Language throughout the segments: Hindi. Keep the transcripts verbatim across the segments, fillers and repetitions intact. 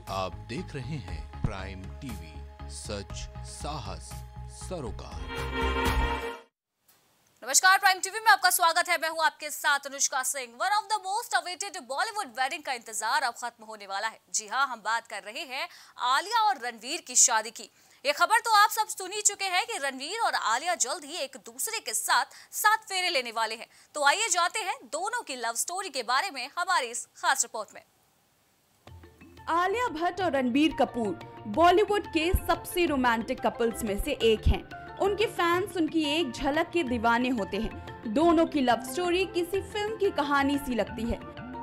आप देख रहे हैं प्राइम टीवी, सच साहस सरोकार। नमस्कार, प्राइम टीवी में आपका स्वागत है। मैं हूं आपके साथ Anushka Singh. One of the most awaited Bollywood wedding का इंतजार अब खत्म होने वाला है। जी हां, हम बात कर रहे हैं आलिया और रणवीर की शादी की। ये खबर तो आप सब सुन ही चुके हैं कि रणवीर और आलिया जल्द ही एक दूसरे के साथ सात फेरे लेने वाले हैं। तो आइए जानते हैं दोनों की लव स्टोरी के बारे में हमारी इस खास रिपोर्ट में। आलिया भट्ट और रणबीर कपूर बॉलीवुड के सबसे रोमांटिक कपल्स में से एक हैं। उनके फैंस उनकी एक झलक के दीवाने होते हैं। दोनों की लव स्टोरी किसी फिल्म की कहानी सी लगती है।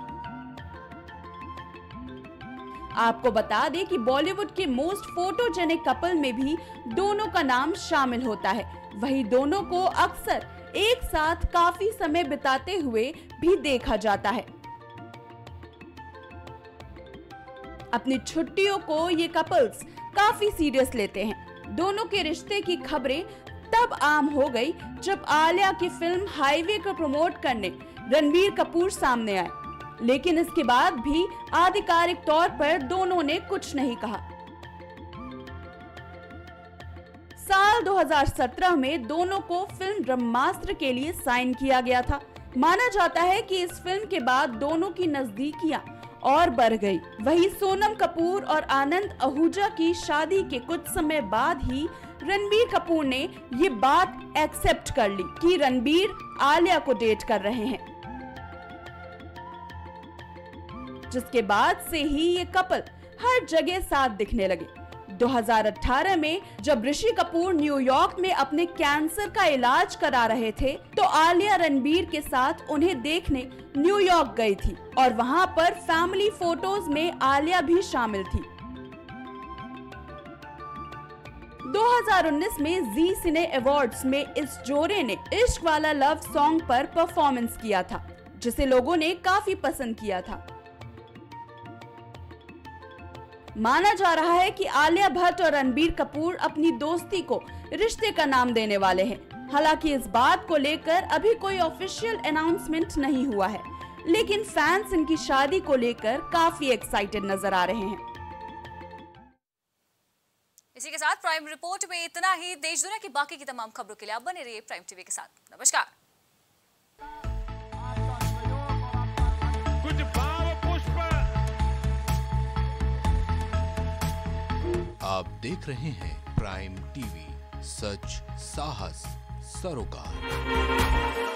आपको बता दें कि बॉलीवुड के मोस्ट फोटोजेनिक कपल में भी दोनों का नाम शामिल होता है। वहीं दोनों को अक्सर एक साथ काफी समय बिताते हुए भी देखा जाता है। अपनी छुट्टियों को ये कपल्स काफी सीरियस लेते हैं। दोनों के रिश्ते की खबरें तब आम हो गई जब आलिया की फिल्म हाईवे को प्रमोट करने रणबीर कपूर सामने आए, लेकिन इसके बाद भी आधिकारिक तौर पर दोनों ने कुछ नहीं कहा। साल दो हज़ार सत्रह में दोनों को फिल्म ब्रह्मास्त्र के लिए साइन किया गया था। माना जाता है कि इस फिल्म के बाद दोनों की नजदीकियां और बढ़ गई। वहीं सोनम कपूर और आनंद आहूजा की शादी के कुछ समय बाद ही रणबीर कपूर ने ये बात एक्सेप्ट कर ली कि रणबीर आलिया को डेट कर रहे हैं, जिसके बाद से ही ये कपल हर जगह साथ दिखने लगे। दो हज़ार अठारह में जब ऋषि कपूर न्यूयॉर्क में अपने कैंसर का इलाज करा रहे थे, तो आलिया रणबीर के साथ उन्हें देखने न्यूयॉर्क गई थी और वहां पर फैमिली फोटोज में आलिया भी शामिल थी। दो हज़ार उन्नीस में जी सिने अवार्ड्स में इस जोड़े ने इश्क वाला लव सॉन्ग पर परफॉर्मेंस किया था, जिसे लोगों ने काफी पसंद किया था। माना जा रहा है कि आलिया भट्ट और रणबीर कपूर अपनी दोस्ती को रिश्ते का नाम देने वाले हैं। हालांकि इस बात को लेकर अभी कोई ऑफिशियल अनाउंसमेंट नहीं हुआ है, लेकिन फैंस इनकी शादी को लेकर काफी एक्साइटेड नजर आ रहे हैं। इसी के साथ प्राइम रिपोर्ट में इतना ही। देश दुनिया की बाकी की तमाम खबरों के लिए आप बने रहिए प्राइम टीवी के साथ। नमस्कार। आप देख रहे हैं प्राइम टीवी, सच साहस सरोकार।